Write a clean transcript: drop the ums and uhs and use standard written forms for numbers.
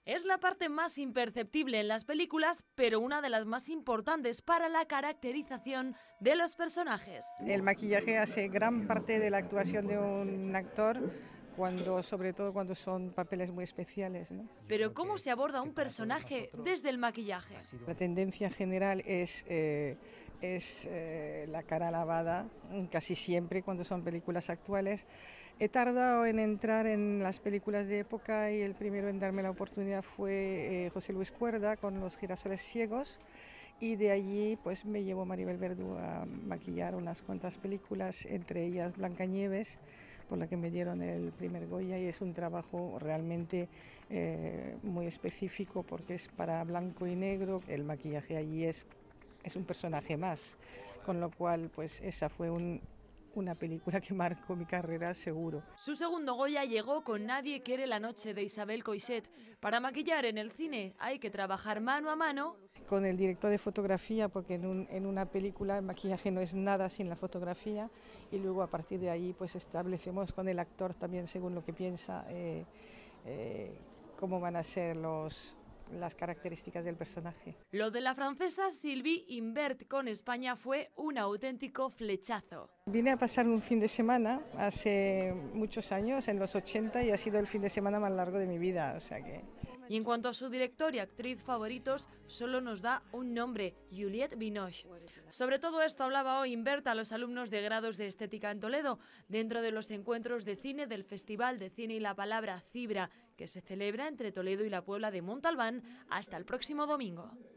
Es la parte más imperceptible en las películas, pero una de las más importantes para la caracterización de los personajes. El maquillaje hace gran parte de la actuación de un actor, sobre todo cuando son papeles muy especiales, ¿no? Pero ¿cómo se aborda un personaje desde el maquillaje? La tendencia general es la cara lavada, casi siempre cuando son películas actuales. He tardado en entrar en las películas de época y el primero en darme la oportunidad fue José Luis Cuerda con Los girasoles ciegos, y de allí pues me llevó Maribel Verdú a maquillar unas cuantas películas, entre ellas Blancanieves, por la que me dieron el primer Goya, y es un trabajo realmente muy específico porque es para blanco y negro. El maquillaje allí es un personaje más, con lo cual pues esa fue una película que marcó mi carrera seguro. Su segundo Goya llegó con Nadie quiere la noche, de Isabel Coixet. Para maquillar en el cine hay que trabajar mano a mano con el director de fotografía, porque en una película el maquillaje no es nada sin la fotografía, y luego a partir de ahí pues establecemos con el actor también, según lo que piensa, cómo van a ser las características del personaje. Lo de la francesa Sylvie Imbert con España fue un auténtico flechazo. Vine a pasar un fin de semana hace muchos años, en los 80, y ha sido el fin de semana más largo de mi vida, o sea que... Y en cuanto a su director y actriz favoritos, solo nos da un nombre, Juliette Binoche. Sobre todo esto hablaba hoy Imbert a los alumnos de grados de estética en Toledo, dentro de los encuentros de cine del Festival de Cine y la Palabra Cibra, que se celebra entre Toledo y la Puebla de Montalbán hasta el próximo domingo.